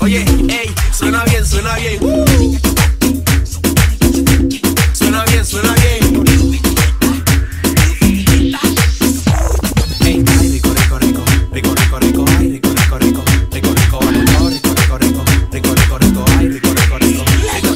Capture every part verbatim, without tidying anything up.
Oye, ey, suena bien, suena bien. Uh. Suena bien, suena bien. Ey, ay, rico, rico, rico, rico, rico, rico, ay, rico, rico, rico, rico, rico, rico, rico, rico, rico, rico, rico, rico, ay, rico, rico, rico.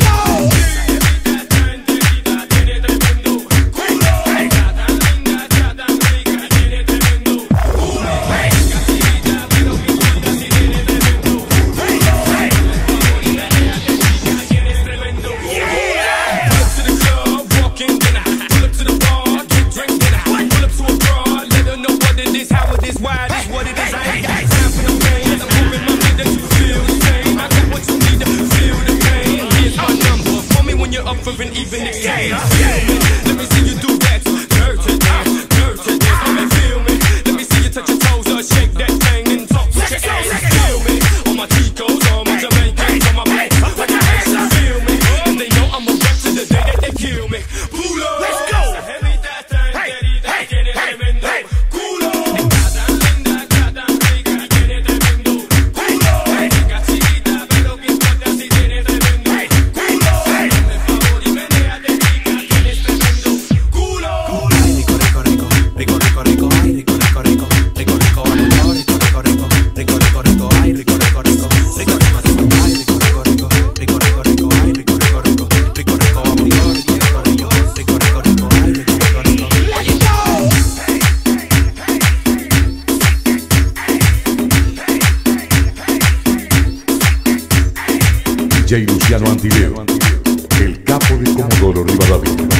Even exchange. Let me see you do that. Dirt to dance, dirt to dance. Come and feel me. Let me see you touch your toes or shake that thing and talk with your ass. Feel me. All my Ticos, all my Jamaicans, all my blacks, like a Haitian. Feel me. And they know I'm a rep to the day that they kill me. Pulo, let's go. Hey, hey, hey, hey, Culo. D J Luciano Antileo, el capo de Comodoro Rivadavia.